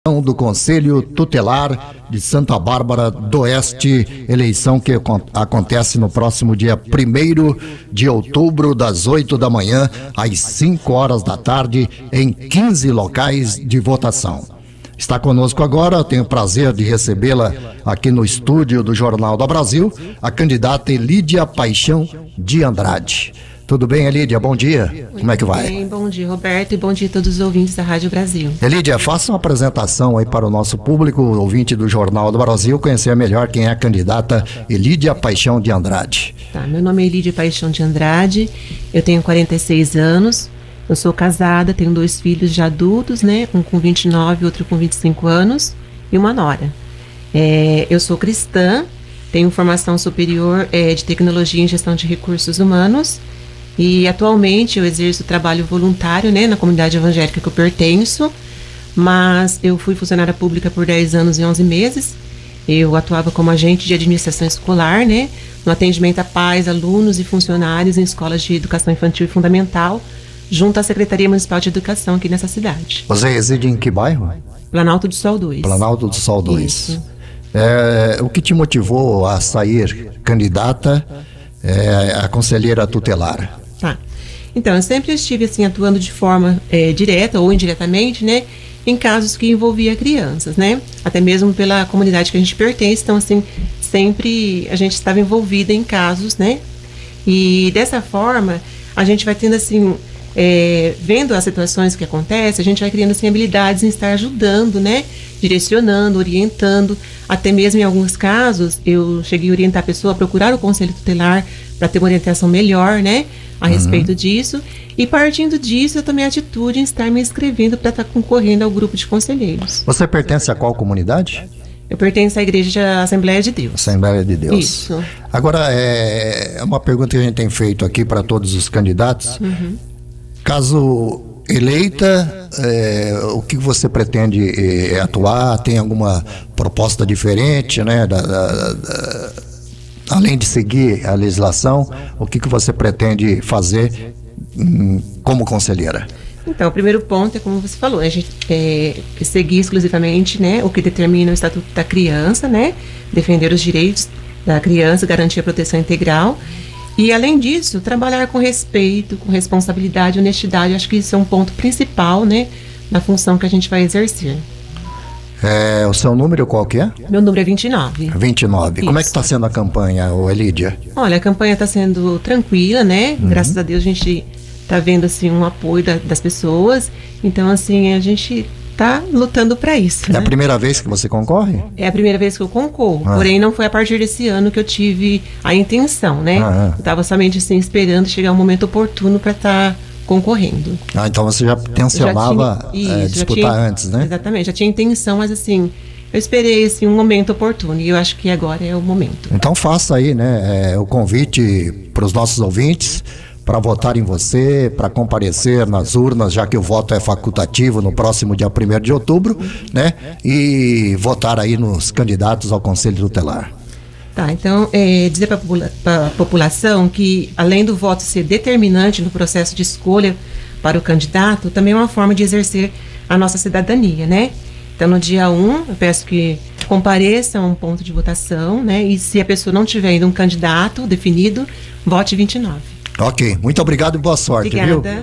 Do Conselho Tutelar de Santa Bárbara do Oeste, eleição que acontece no próximo dia 1º de outubro, das 8 da manhã às 5 horas da tarde, em 15 locais de votação. Está conosco agora, eu tenho o prazer de recebê-la aqui no estúdio do Jornal do Brasil, a candidata Elídia Paixão de Andrade. Tudo bem, Elídia? Bom dia. Como é que vai? Bem, bom dia, Roberto, e bom dia a todos os ouvintes da Rádio Brasil. Elídia, faça uma apresentação aí para o nosso público, ouvinte do Jornal do Brasil, conhecer melhor quem é a candidata Elídia Paixão de Andrade. Tá, meu nome é Elídia Paixão de Andrade, eu tenho 46 anos, eu sou casada, tenho 2 filhos já adultos, né? Um com 29 e outro com 25 anos, e uma nora. Eu sou cristã, tenho formação superior de tecnologia em gestão de recursos humanos, e atualmente eu exerço trabalho voluntário, né, na comunidade evangélica que eu pertenço, mas eu fui funcionária pública por 10 anos e 11 meses. Eu atuava como agente de administração escolar, né, no atendimento a pais, alunos e funcionários em escolas de educação infantil e fundamental, junto à Secretaria Municipal de Educação aqui nessa cidade. Você reside em que bairro? Planalto do Sol 2. Planalto do Sol 2. Isso. O que te motivou a sair candidata a conselheira tutelar? Tá. Então, eu sempre estive assim atuando de forma direta ou indiretamente, né, em casos que envolvia crianças, né, até mesmo pela comunidade que a gente pertence. Então, assim, sempre a gente estava envolvida em casos, né, e dessa forma a gente vai tendo assim, vendo as situações que acontecem, a gente vai criando assim habilidades em estar ajudando, né, direcionando, orientando. Até mesmo em alguns casos eu cheguei a orientar a pessoa a procurar o Conselho Tutelar para ter uma orientação melhor, né, a respeito disso, e partindo disso eu tomei a atitude em estar me inscrevendo para estar concorrendo ao grupo de conselheiros. Você pertence a qual comunidade? Eu pertenço à Igreja Assembleia de Deus. Assembleia de Deus. Isso. Agora, é uma pergunta que a gente tem feito aqui para todos os candidatos. Caso eleita, o que você pretende atuar? Tem alguma proposta diferente, né, além de seguir a legislação, o que você pretende fazer como conselheira? Então, o primeiro ponto é como você falou, a gente seguir exclusivamente, né, o que determina o Estatuto da Criança, né, defender os direitos da criança, garantir a proteção integral. E, além disso, trabalhar com respeito, com responsabilidade, honestidade. Acho que isso é um ponto principal, né, na função que a gente vai exercer. O seu número qual que é? Meu número é 29. 29. Isso. Como é que está sendo a campanha, Elídia? Olha, a campanha está sendo tranquila, né? Graças a Deus a gente está vendo, assim, um apoio das pessoas. Então, assim, a gente está lutando para isso. É a primeira vez que você concorre? É a primeira vez que eu concorro, porém não foi a partir desse ano que eu tive a intenção, né? Eu estava somente assim esperando chegar um momento oportuno para estar concorrendo. Então você já tensionava disputar antes, né? Exatamente, já tinha intenção, mas assim, eu esperei assim, um momento oportuno e eu acho que agora é o momento. Então faça aí, né, o convite para os nossos ouvintes para votar em você, para comparecer nas urnas, já que o voto é facultativo no próximo dia 1º de outubro, né? E votar aí nos candidatos ao Conselho Tutelar. Tá, então, dizer para a população que, além do voto ser determinante no processo de escolha para o candidato, também é uma forma de exercer a nossa cidadania, né? Então, no dia 1, eu peço que compareçam a um ponto de votação, né? E se a pessoa não tiver ainda um candidato definido, vote 29. Ok, muito obrigado e boa sorte, Obrigada. Viu?